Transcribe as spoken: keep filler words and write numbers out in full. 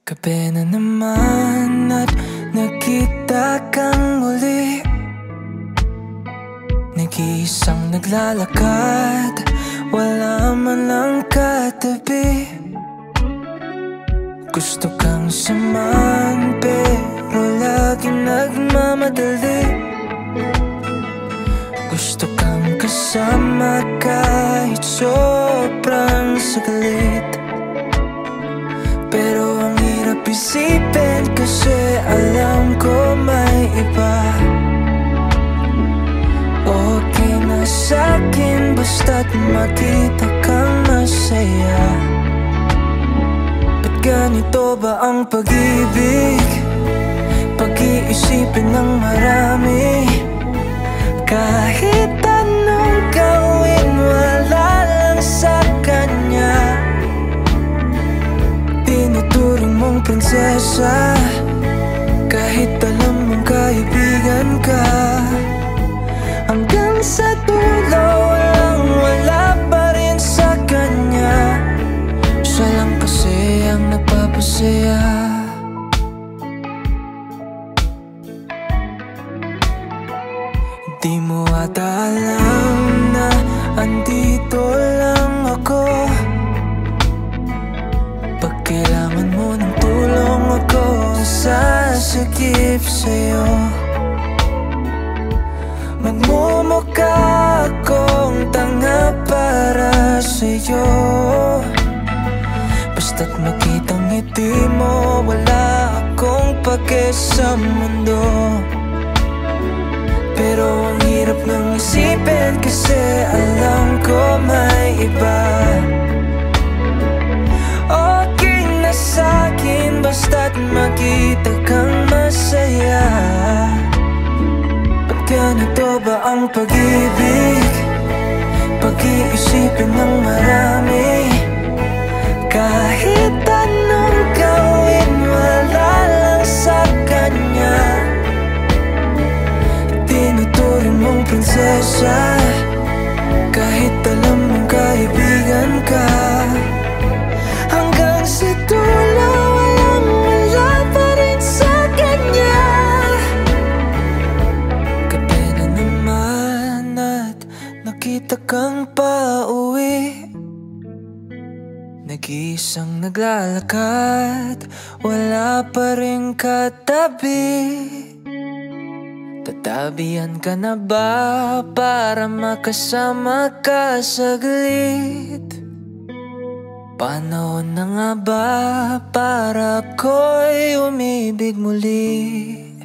Gabi na naman at nakita kang muli, nag-iisang naglalakad, wala man lang katabi. Gusto kang samahan pero lagi nagmamadali. Gusto kang kasama kahit sobrang saglit. Pero ang hirap isipin kasi alam ko may iba. Okay na sa'kin basta't makita kang masaya. Ba't ganito ba ang pag-ibig? Pag-iisipin ng marami. Kahit anong gawin wala lang sa kanya. Tinuturing mong prinsesa kahit alam mong kaibigan ka. Hanggang sa dulo walang wala pa rin sa kanya. Siya lang kasi ang nagpapasaya. Di mo ata alam na andito lang ako. Pag kailangan mo ng tulong ako sasagip sa'yo. Magmumukha akong tanga para sa'yo. Basta't makitang ngiti mo wala akong pake sa mundo. Pero ang hirap ng isipin kasi alam ko may iba. Okay na sa'kin basta't makita kang masaya. Ba't ganito ba ang pag-ibig? Pag-iisipin ng marami. Kahit anong gawin wala lang sa kanya. Tinuturing mong prinsesa kahit alam mong kaibigan ka. Hanggang sa dulo walang wala pa rin sa kanya. Gabi na naman at nakita kang pauwi, nag-iisang naglalakad, wala pa rin katabi. Tatabihan ka na ba para makasama ka saglit? Panahon na nga ba para ako'y umibig muli?